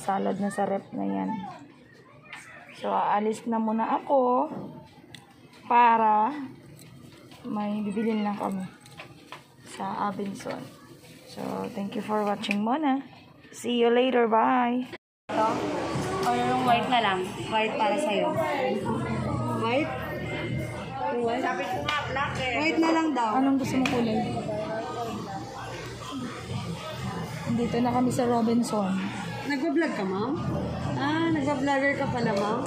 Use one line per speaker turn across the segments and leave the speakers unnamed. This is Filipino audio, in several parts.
salad na sa rep na yan. So, aalis na muna ako para may bibilin lang kami sa Abenson. So, thank you for watching muna. See you later. Bye!
Ito? Or yung white na lang? White para sa'yo. White? White? Sabi ko nga, black eh. White na lang daw.
Anong gusto mo kulay? Dito na kami sa Robinson.
Nagbablog ka, ma'am? Nagbablogger ka pala, ma'am?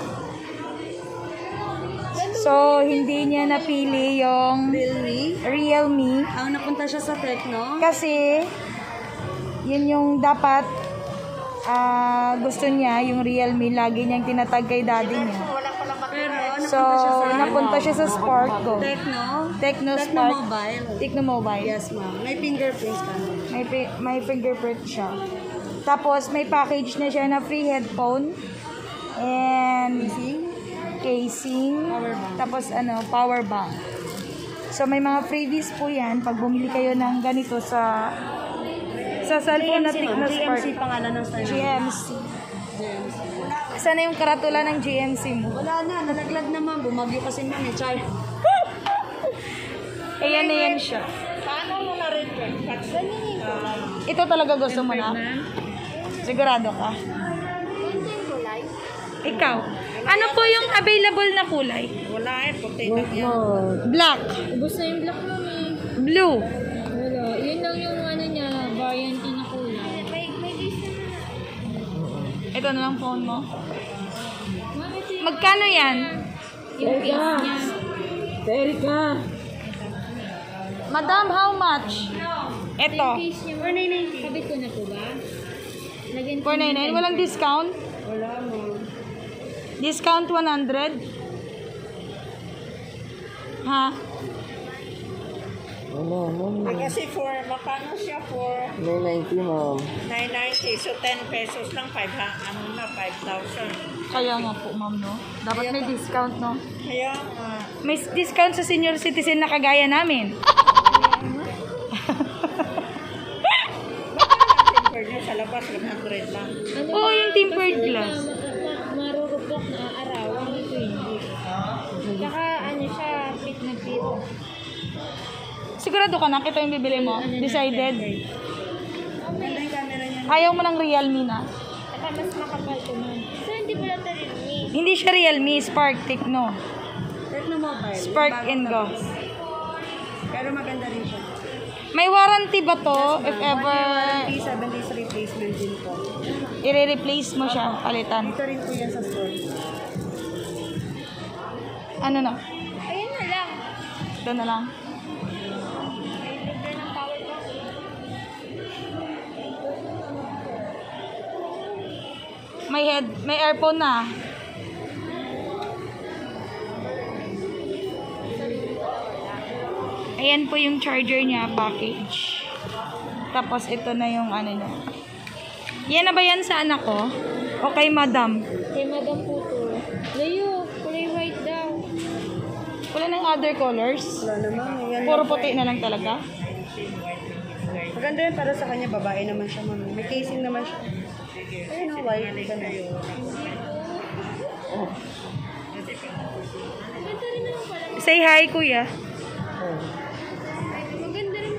So, hindi niya napili yung Realme.
Ang napunta siya sa Tecno?
Kasi, yun yung dapat gusto niya, yung Realme. Lagi niyang tinatag kay daddy niya.
Pero,
So, napunta siya sa Spark Go.
Tecno
Spark.
Mobile.
Tecno Mobile.
Yes, ma'am. May fingerprints ka.
May fingerprint siya. Tapos, may package na siya na free headphone. And casing. Tapos, power bank. So, may mga freebies po yan pag bumili kayo ng ganito sa cellphone na Tecno Spark.
GMC pangalan ng style.
GMC. Sana yung karatula ng GMC mo?
Wala na, nalaglag naman. Bumagyo kasi ma'am, char.
Ayan na yan siya.
Paano mo na-rin?
Ito talaga gusto mo na? Sigurado ka? Ikaw? Ano po yung available na kulay?
Wala puti lang yan.
Black.
Ubus na yung black naman eh.
Blue.
Wala. Yun lang yung niya, variant na kulay.
Ito na lang phone mo. Magkano yan?
Yung case niya.
Erika!
Madam, how much? Ito.
Yung case niya. 499. Kabit ko na po ba? Lagyan ko
499. Walang discount?
Wala mo.
Discount 100? Ha?
Kasi makano siya for
990, ma'am.
990. So 10 pesos lang, 5,000.
Kaya nga po, ma'am, no? Dapat may discount, no?
Kaya
May discount sa senior citizen na kagaya namin.
tempered nyo sa labas, 100 lang.
Oo, yung tempered glass.
Marurupok na araw. Ang 20. Tsaka siya, fit na fit.
Sigurado ka na, ito yung bibili mo? Decided?
Ganda yung camera niya.
Ayaw mo ng Realme na?
Tsaka mas makapal ko man. So, hindi pala ito rin ni.
Hindi siya Realme, Spark, Tecno.
Tecno Mobile.
Spark
Bagong
and Go.
labas. Pero maganda rin siya.
May warranty ba to? If ever
7 days replacement din po.
i-replace mo siya, palitan.
Ito rin po yan sa store.
Ano na?
Ayun na lang.
Ito na lang.
Libre ng power bank.
May earphone na. Ayan po yung charger niya, package. Tapos ito na yung niya. Yan na ba yan sa anak ko? O kay madam?
Kay Madam Puto. Layo, kulay white daw.
Wala nang other colors?
Wala naman. Yan.
Puro puti na lang talaga?
Maganda yun para sa kanya. Babae naman siya, ma'am. May casing naman siya. Ayun o, white. Ganda yun.
Say hi, kuya.
Maganda rin.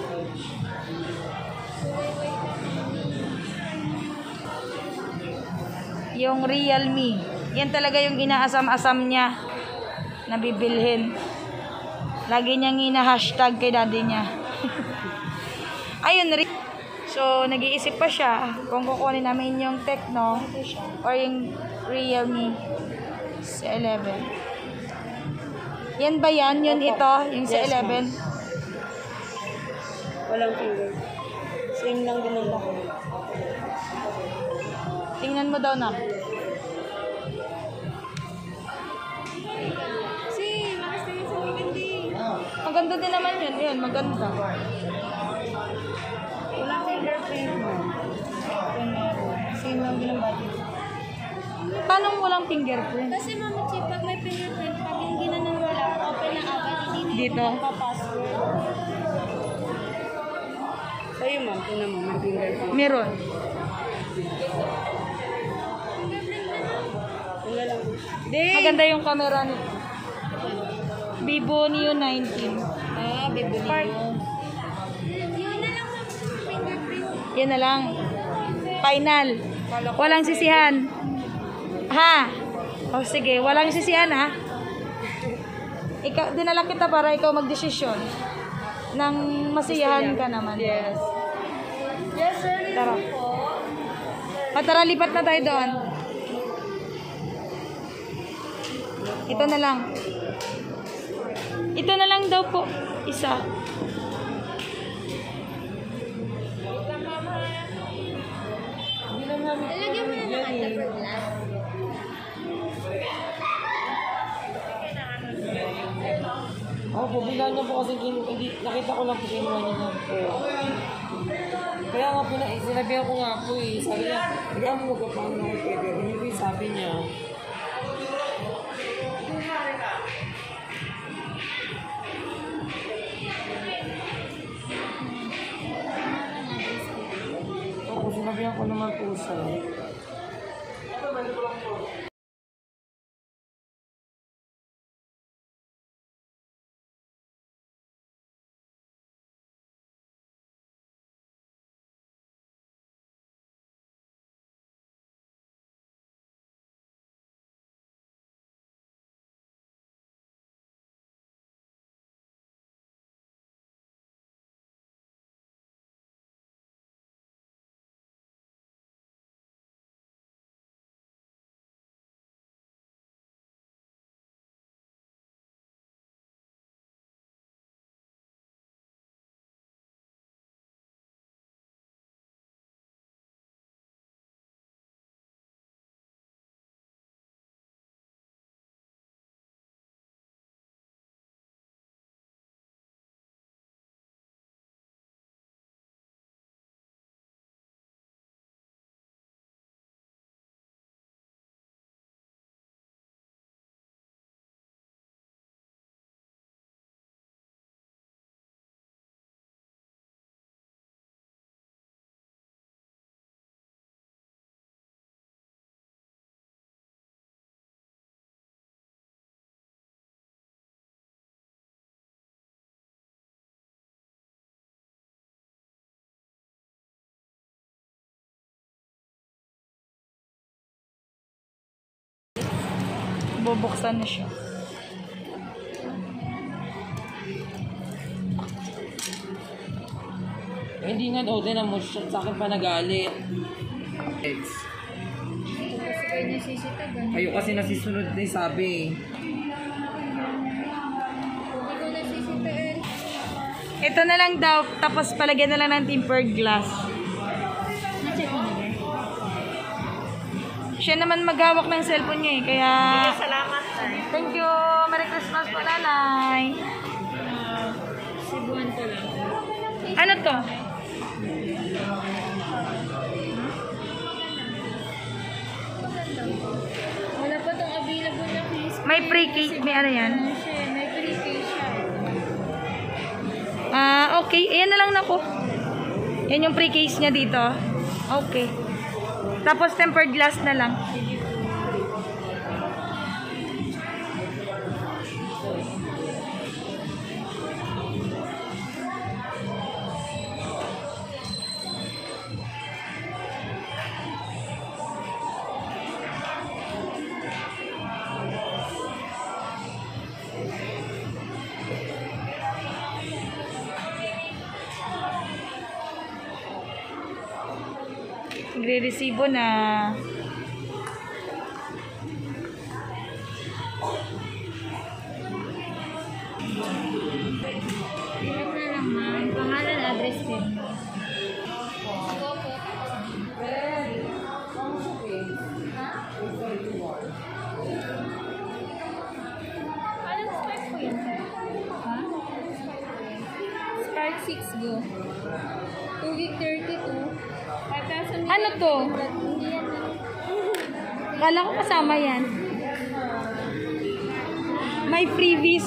Yung Realme. Yan talaga yung inaasam-asam niya na bibilhin. Lagi niyang ina-hashtag kay daddy niya. Ayun, so nag-iisip pa siya kung kukunin namin yung Tecno or yung Realme sa 11. Yan ba yan? Yun ito? Yung sa 11?
Walang finger. Same lang din ang lahat.
Tingnan mo daw na. Maganda din naman yun. Yun, maganda.
Walang fingerprint, ma'am. Same lang din ang body.
Paano walang fingerprint?
Kasi Mama Chi, pag may fingerprint, pag yung ginanong wala, open na agad, hindi
Dito?
pa-password.
Sa'yo, ma'am. Tingnan mo, may fingerprint.
Meron. Maganda yung camera nito. Vivo Neo 19.
Ah, Vivo Neo.
Yan na lang. Final. Walang sisihan. Ha? O sige, walang sisihan ha. Dinala kita para ikaw magdesisyon. Nang masiyahan ka naman.
Yes.
Tara. Tara, lipat na tayo doon. Ito na lang. Ito na lang daw po. Isa.
Talagyan mo na ng tempered glass.
Ako po, bilang niya po kasi hindi, nakita ko lang po kinuha niya na po. Kaya nga po, sinabihan ko nga po eh. Sabi niya, bigyan mo magpapang na pwede. Hindi po yung sabi niya. Ako, sinabihan ko naman po siya.
Bubuksan na siya.
Eh, hindi nga daw din mo siya sa akin pa nagalit.
Kasi kayo nasisitagan.
Kayo kasi nasisunod na yung sabi.
Hindi ko nasisitagan.
Ito na lang daw, tapos palagyan na lang ng tempered glass.
Na-check mo na ba?
Siya naman maghawak ng cellphone niya eh, kaya...
Salamat, sir.
Thank you! Merry Christmas po, nanay!
Cebuan ko lang.
Ano to?
Wala pa tong available na case.
May pre-case, may ano yan?
Ano siya, may pre-case siya.
Okay. Ayan na lang na ko. Yan yung pre-case niya dito. Okay. Tapos tempered glass na lang. Nagre-resibo na.
Check na lang ma'am. Pangalan, address din. Anong spark po yun, sir? Ha? Spark 6 go. 2 week 32. 5,000
Ano to?
Hindi yan na.
Kala ko kasama yan. May freebies.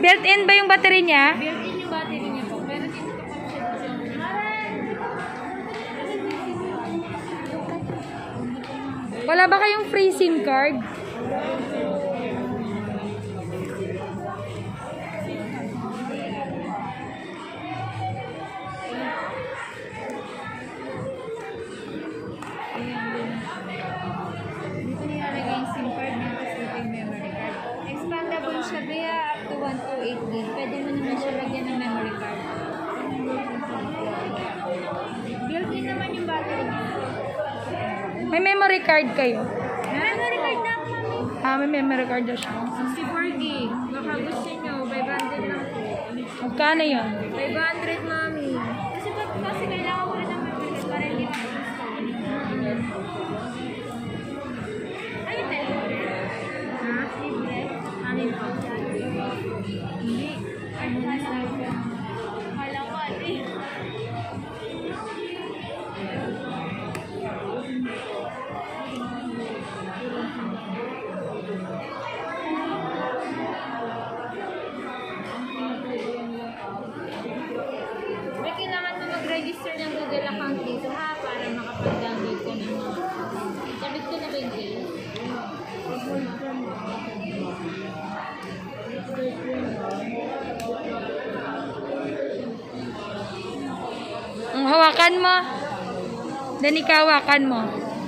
Built-in ba yung battery niya?
Built-in yung battery niya po. Pero dito pa siya dito.
Wala ba kayong free SIM card?
Dito nilalagay yung SIM card niya, tapos dito yung memory card. Expandable siya, kaya up to 128 gig. Pwede mo naman siya lagyan ng memory card. Built-in naman yung battery niya.
May memory card kayo?
Memory card na ako, mami.
May memory card daw siya.
64 gig. Baka gusto nyo, 500 lang po.
Magkano yun?
500, mami. Kasi kailangan ko rin ng memory card para hindi ma-install. Ay, libre. Ha? Libre? Amin po. Hindi. Ano na sabi? Kala ko, ate. May kailangan mo mag-register ng Google account dito ha, para makapag-download ka ng mga. Sabit ko na ba yung case?
Ang hawakan mo. Danica, hawakan mo.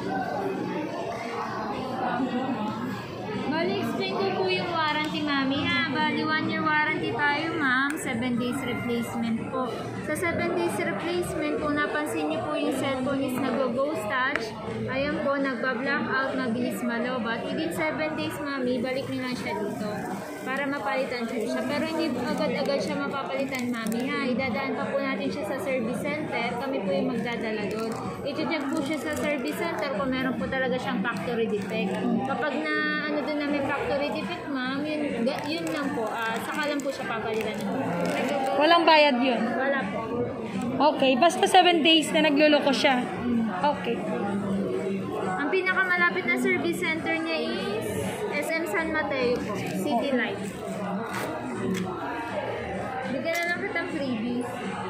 Bali, explain ko po yung warranty, mami ha. Bali, 1 year warranty tayo, ma'am. 7 days replacement po. Sa 7 days replacement, kung napansin niyo po yung cellphone is nag-ghost touch, ayan po, nagba-blackout, mabilis malobat. Within 7 days, mami, balik niyo lang siya dito para mapalitan po siya. Pero hindi agad-agad siya mapapalitan, mami ha. Idadaan pa po natin siya sa service center. Kami po yung magdadala doon. I-check po siya sa service center kung meron po talaga siyang factory defect. Kapag na ano doon na may factory defect, ma'am, yun lang po. Saka lang po siya papalitan.
Walang bayad yun.
Wala po.
Okay, basta 7 days na nagluloko siya. Okay.
Ang pinakamalapit na service center niya is SM San Mateo po. City Light. Bigyan na lang kitang freebies.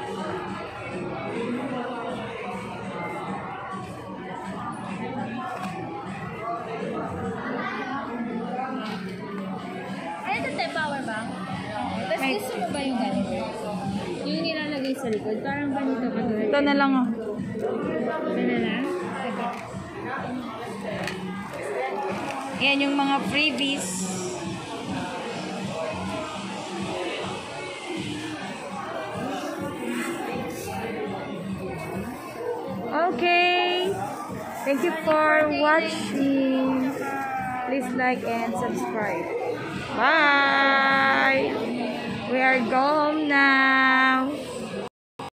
Ay, ito tayo power bank. Tapos gusto mo ba yung ganito? Yung nilalagay sa likod. Parang ganito ba?
Ito na lang oh.
Ito na lang. Sige.
Yan yung mga freebies. Okay. Thank you for watching. Please like and subscribe. Bye. We are go home now.